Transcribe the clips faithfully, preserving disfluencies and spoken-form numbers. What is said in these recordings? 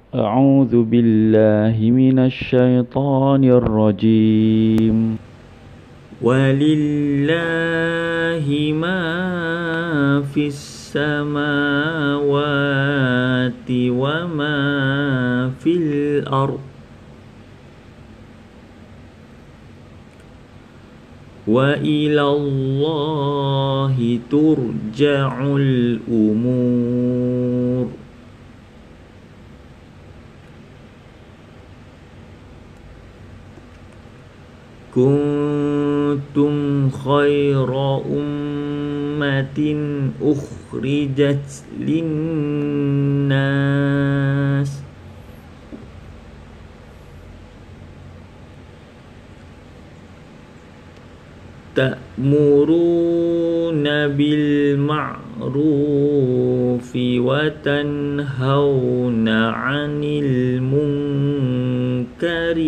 أعوذ بالله من الشيطان الرجيم ولله ما في السماوات وما في الأرض وإلى الله ترجع الأمور كنتم خير أمة أخرجت للناس تأمرون بالمعروف وتنهون عن المنكر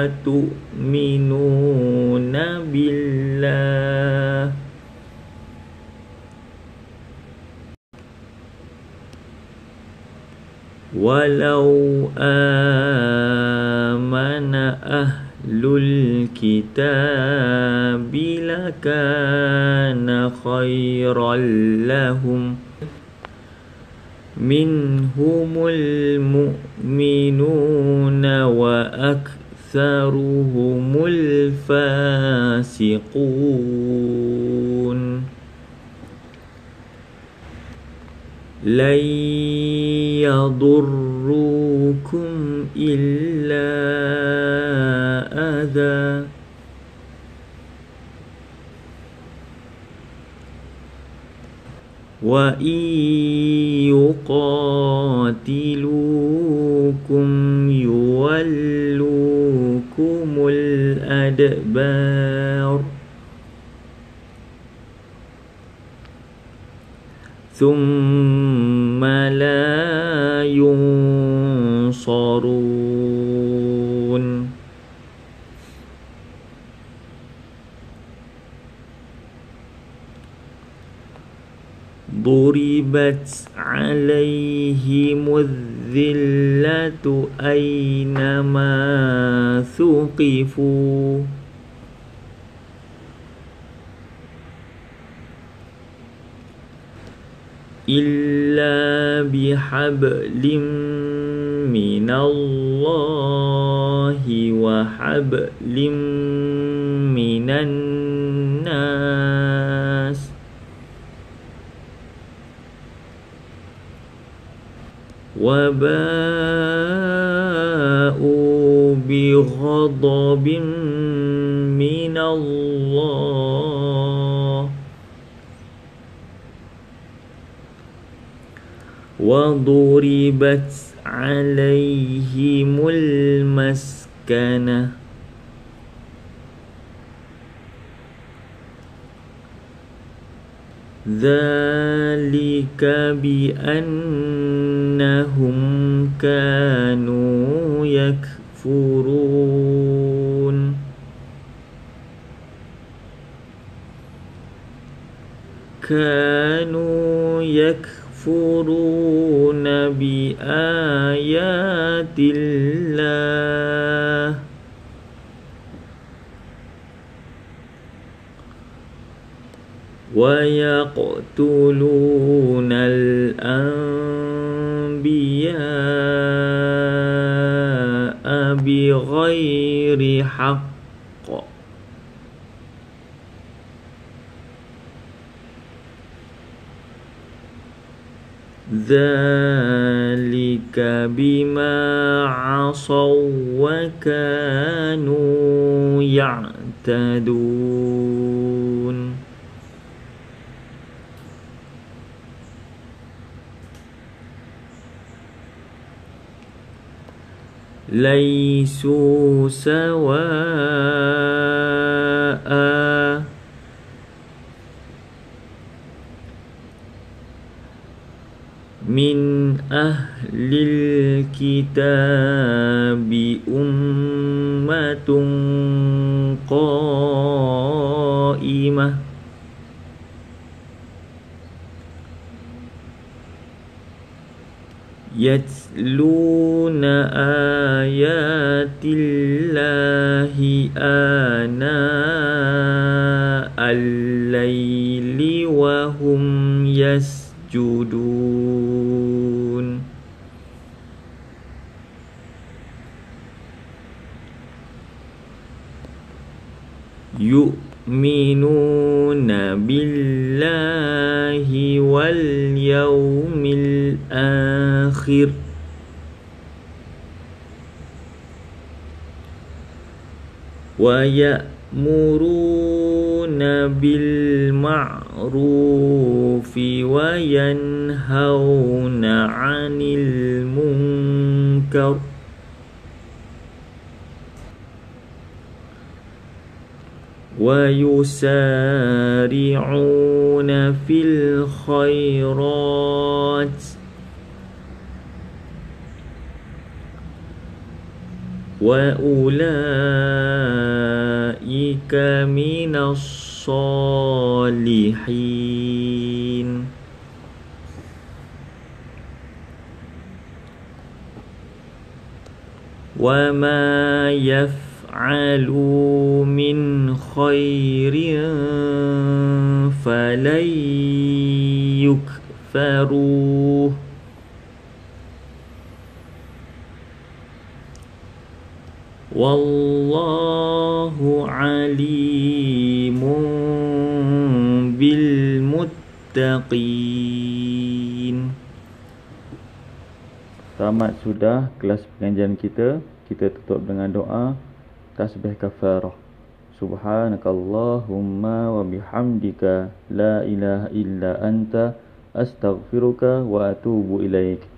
وتؤمنون بالله ولو آمن أهل الكتاب لكان خيرا لهم منهم المؤمنون وأكثرهم الفاسقون لن يضروكم إلا أذى وإن يقاتلوكم يولوكم الأدبار ثم لا ينصرون ضربت عليهم الذلة أينما ثقفوا إلا بحبل من الله وحبل من الناس وباءوا بغضب من الله وضربت عليهم المسكنة ذلك بأنهم كانوا يكفرون كانوا يكفرون بآيات الله ويقتلون الأنبياء بغير حق ذلك بما عصوا وكانوا يعتدون ليسوا سواء من أهل الكتاب أمة قائمة يتلون يتلون آيات الله آناء الليل وهم يسجدون يؤمنون بالله واليوم الآخر ويأمرون بالمعروف وينهون عن المنكر ويسارعون في الخيرات وأولئك من الصالحين. وما يفعلوا من خير فلن يكفروه والله عليم بالمتقين. Tamat sudah kelas pengajian kita. Kita tutup dengan doa tasbih kafarah. Subhanakallahumma wa bihamdika la ilaha illa anta astaghfiruka wa atubu ilaik.